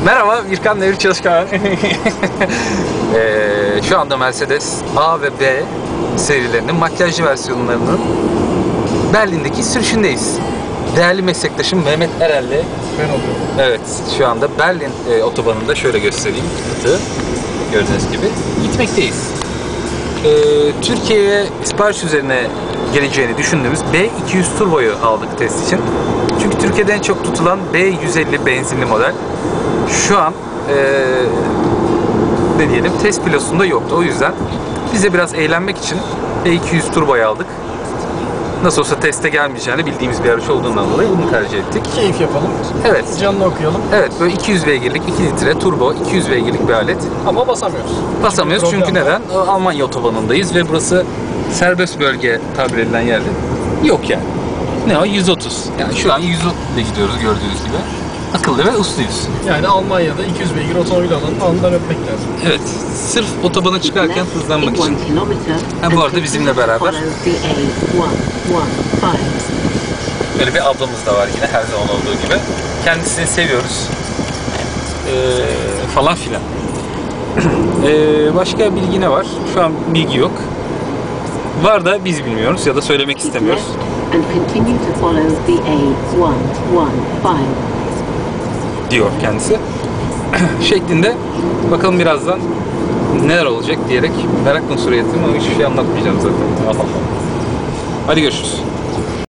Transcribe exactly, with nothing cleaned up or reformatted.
Merhaba, Birkan Devir Çalışkan. ee, şu anda Mercedes A ve B serilerinin makyajlı versiyonlarının Berlin'deki sürüşündeyiz. Değerli meslektaşım Mehmet Erel'le Ben oluyorum. evet, şu anda Berlin e, otobanında şöyle göstereyim kıtı, gördüğünüz gibi gitmekteyiz. Ee, Türkiye'ye sipariş üzerine geleceğini düşündüğümüz B iki yüz Turbo'yu aldık test için. Çünkü Türkiye'de en çok tutulan B yüz elli benzinli model şu an ee, ne diyelim test pilotunda yoktu. O yüzden bize biraz eğlenmek için B iki yüz Turbo'yu aldık. Nasıl olsa teste gelmeyeceğini bildiğimiz bir araç olduğundan dolayı bunu tercih ettik. Keyif yapalım. Evet. Canını okuyalım. Evet, böyle iki yüz beygirlik iki litre turbo iki yüz beygirlik bir alet. Ama basamıyoruz. Basamıyoruz çünkü problem var. neden? Almanya otobanındayız ve burası serbest bölge tabir edilen yerde yok yani. Ne o? yüz otuz. Yani şu an yüz otuz ile gidiyoruz gördüğünüz gibi. Akıllı ve usluyuz. Yani Almanya'da iki yüz beygir otomobil alan anından öpmek lazım. Evet. Sırf otobana çıkarken hızlanmak için. Ha, bu arada bizimle beraber böyle bir ablamız da var yine her zaman olduğu gibi. Kendisini seviyoruz. Ee, falan filan. ee, başka bilgi ne var? Şu an bilgi yok. Var da biz bilmiyoruz ya da söylemek istemiyoruz. Diyor kendisi. Şeklinde. Bakalım birazdan neler olacak diyerek merakla suriyettim ama hiçbir şey anlatmayacağım zaten. Hadi görüşürüz.